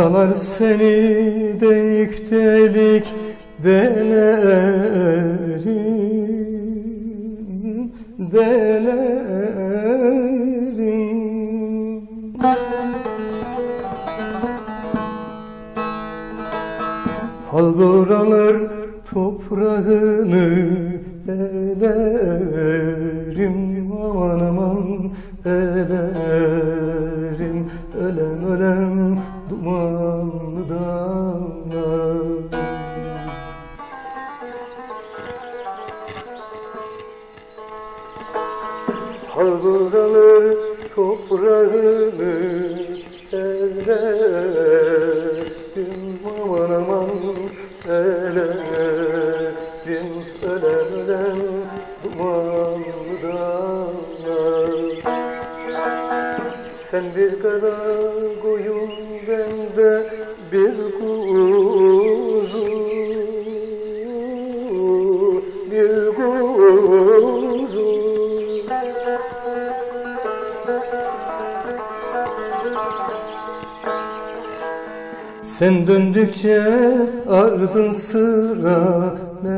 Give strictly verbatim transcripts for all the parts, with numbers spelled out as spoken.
Dağlar seni delik delik delerim, delerim. Hal buralar toprağını elerim, aman aman elerim. Ölem ölem dumanlı dağlar. Hal buralar toprağını elerim, aman aman elerim. Ölem ölem dumanlı dağlar. Sen bir kara koyun, ben de bir kuzu, bir kuzu. Sen döndükçe ardın sıra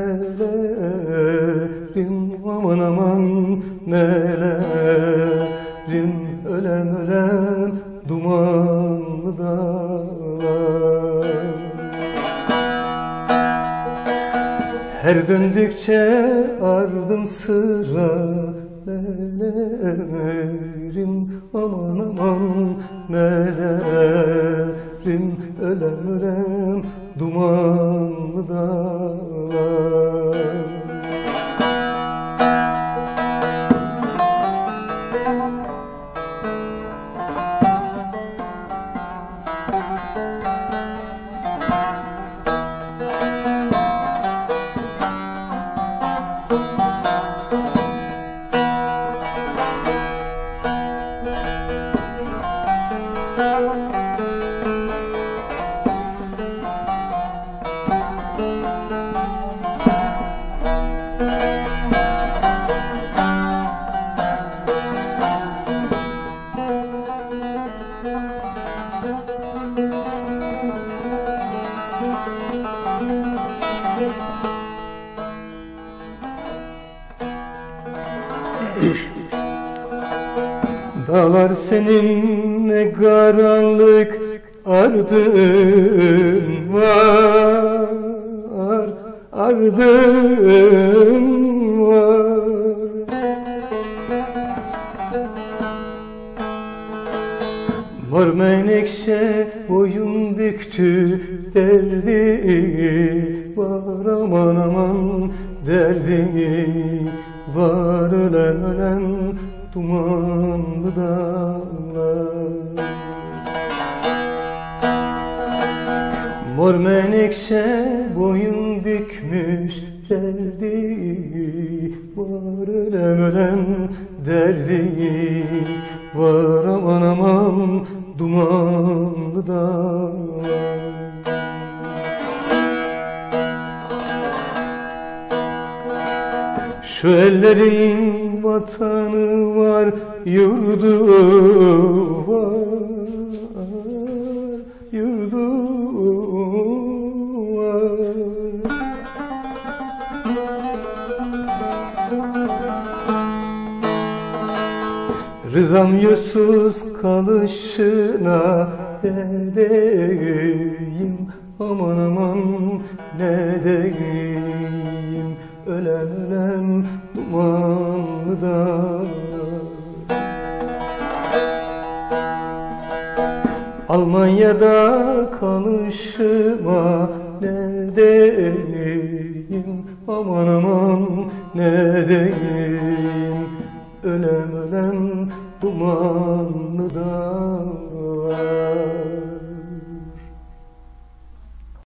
melerim, aman aman melerim. Ölem ölem dumanlı dağlar. Her döndükçe ardın sıra melerim, aman aman melerim. Ölem ölem dumanlı dağlar. Dağlar senin ne karanlık ardın var, ardın var. Mor menekşe boyun büktü, derdi var, aman aman derdi var. Ölen ölen dumanlı dağlar. Mor menekşe boyun bükmüş, derdi var. Ölen ölen derdi var, aman aman dumanlı dağlar. Şu ellerin vatanı var, yurdu var, yurdu var. Rızam yursuz kalışına ne deyim, aman aman ne deyim. Ölen ölen dumanlı dağlar. Almanya'da kalışıma ne deyim, aman aman ne deyim. Ölem ölem dumanlı dağlar.